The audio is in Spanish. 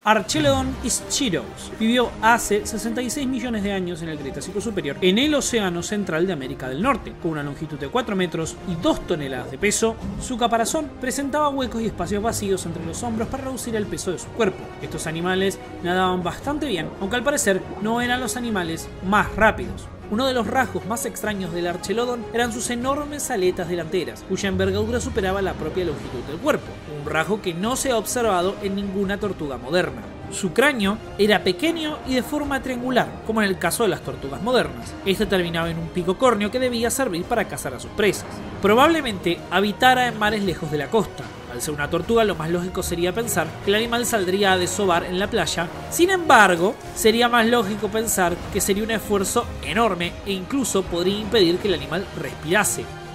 Archelodon ischirus vivió hace 66 millones de años en el Cretácico Superior en el Océano Central de América del Norte. Con una longitud de 4 metros y 2 toneladas de peso, su caparazón presentaba huecos y espacios vacíos entre los hombros para reducir el peso de su cuerpo. Estos animales nadaban bastante bien, aunque al parecer no eran los animales más rápidos. Uno de los rasgos más extraños del Archelodon eran sus enormes aletas delanteras, cuya envergadura superaba la propia longitud del cuerpo, un rasgo que no se ha observado en ninguna tortuga moderna. Su cráneo era pequeño y de forma triangular, como en el caso de las tortugas modernas. Este terminaba en un pico córneo que debía servir para cazar a sus presas. Probablemente habitara en mares lejos de la costa. Al ser una tortuga, lo más lógico sería pensar que el animal saldría a desovar en la playa. Sin embargo, sería más lógico pensar que sería un esfuerzo enorme e incluso podría impedir que el animal respirase.